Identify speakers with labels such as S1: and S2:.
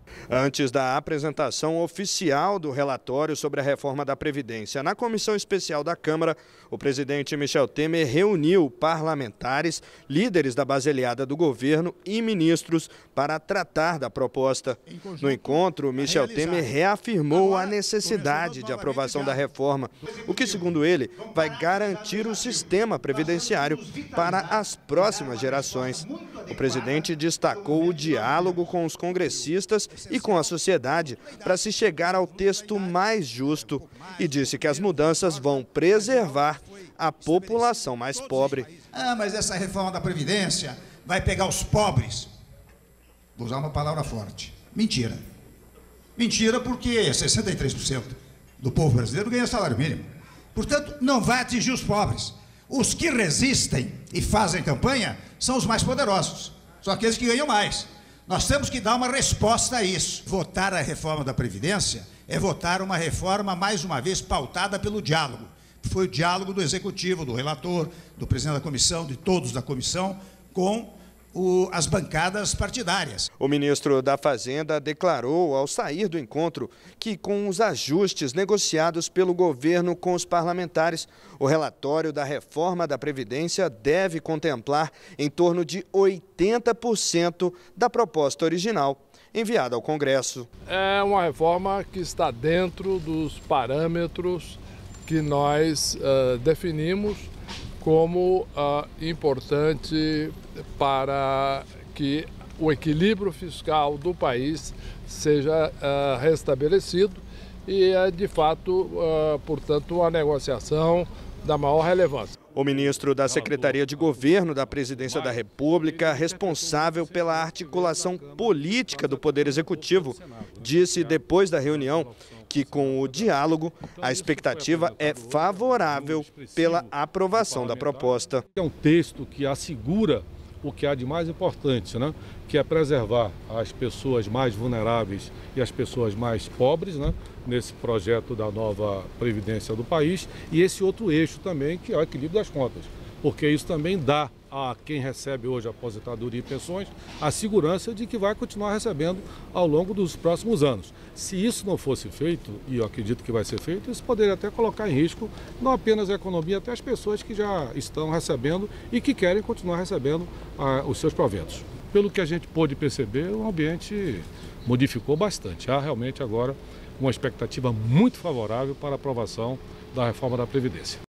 S1: Antes da apresentação oficial do relatório sobre a reforma da Previdência na Comissão Especial da Câmara, o presidente Michel Temer reuniu parlamentares, líderes da base aliada do governo e ministros para tratar da proposta. No encontro, Michel Temer reafirmou a necessidade de aprovação da reforma, o que, segundo ele, vai garantir o sistema previdenciário para as próximas gerações. O presidente destacou o diálogo com os congressistas e com a sociedade para se chegar ao texto mais justo e disse que as mudanças vão preservar a população mais pobre.
S2: Mas essa reforma da Previdência vai pegar os pobres. Vou usar uma palavra forte. Mentira. Mentira, porque 63% do povo brasileiro ganha salário mínimo. Portanto, não vai atingir os pobres. Os que resistem e fazem campanha são os mais poderosos. São aqueles que ganham mais. Nós temos que dar uma resposta a isso. Votar a reforma da Previdência é votar uma reforma, mais uma vez, pautada pelo diálogo. Foi o diálogo do Executivo, do relator, do presidente da comissão, de todos da comissão, com as bancadas partidárias.
S1: O ministro da Fazenda declarou, ao sair do encontro, que com os ajustes negociados pelo governo com os parlamentares, o relatório da reforma da Previdência deve contemplar em torno de 80% da proposta original enviada ao Congresso.
S3: É uma reforma que está dentro dos parâmetros que nós definimos como importante para que o equilíbrio fiscal do país seja restabelecido e é, de fato, portanto, uma negociação da maior relevância.
S1: O ministro da Secretaria de Governo da Presidência da República, responsável pela articulação política do Poder Executivo, disse depois da reunião que, com o diálogo, a expectativa é favorável pela aprovação da proposta.
S4: É um texto que assegura o que há de mais importante, né? Que é preservar as pessoas mais vulneráveis e as pessoas mais pobres, né? Nesse projeto da nova Previdência do país, e esse outro eixo também, que é o equilíbrio das contas, porque isso também dá a quem recebe hoje aposentadoria e pensões a segurança de que vai continuar recebendo ao longo dos próximos anos. Se isso não fosse feito, e eu acredito que vai ser feito, isso poderia até colocar em risco não apenas a economia, até as pessoas que já estão recebendo e que querem continuar recebendo os seus proventos. Pelo que a gente pôde perceber, o ambiente modificou bastante. Há realmente agora uma expectativa muito favorável para a aprovação da reforma da Previdência.